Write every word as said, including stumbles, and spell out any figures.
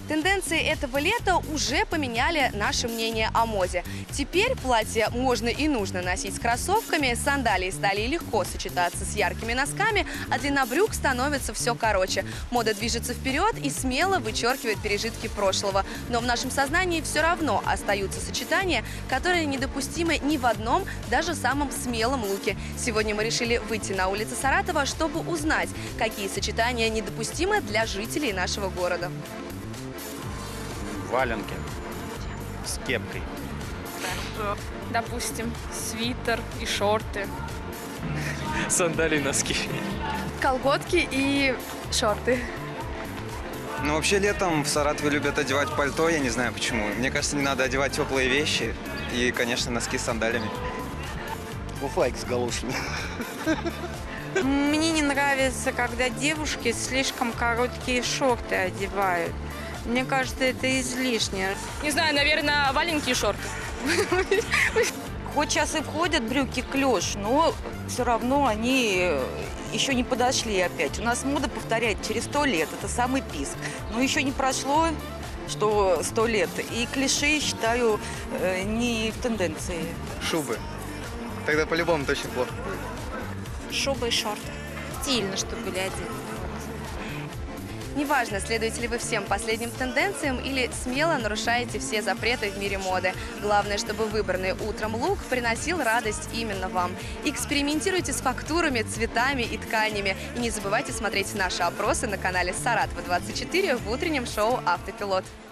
Тенденции этого лета уже поменяли наше мнение о моде. Теперь платье можно и нужно носить с кроссовками, сандалии стали легко сочетаться с яркими носками, а длина брюк становится все короче. Мода движется вперед и смело вычеркивает пережитки прошлого. Но в нашем сознании все равно остаются сочетания, которые недопустимы ни в одном, даже самом смелом луке. Сегодня мы решили выйти на улицы Саратова, чтобы узнать, какие сочетания недопустимы для жителей нашего города. Валенки с кепкой. Допустим, свитер и шорты. Сандалии и носки. Колготки и шорты. Ну, вообще летом в Саратове любят одевать пальто, я не знаю почему. Мне кажется, не надо одевать теплые вещи и, конечно, носки с сандалями. Фуфайки с галошами. Мне не нравится, когда девушки слишком короткие шорты одевают. Мне кажется, это излишне. Не знаю, наверное, валенки и шорты. Хоть сейчас и входят брюки клеш, но все равно они еще не подошли опять. У нас мода повторяет через сто лет, это самый писк. Но еще не прошло, что сто лет. И клише, считаю, не в тенденции. Шубы. Тогда по-любому точно плохо будет. Шубы и шорты. Стильно, чтобы были одеты. Неважно, следуете ли вы всем последним тенденциям или смело нарушаете все запреты в мире моды. Главное, чтобы выбранный утром лук приносил радость именно вам. Экспериментируйте с фактурами, цветами и тканями. И не забывайте смотреть наши опросы на канале Саратова двадцать четыре в утреннем шоу «Автопилот».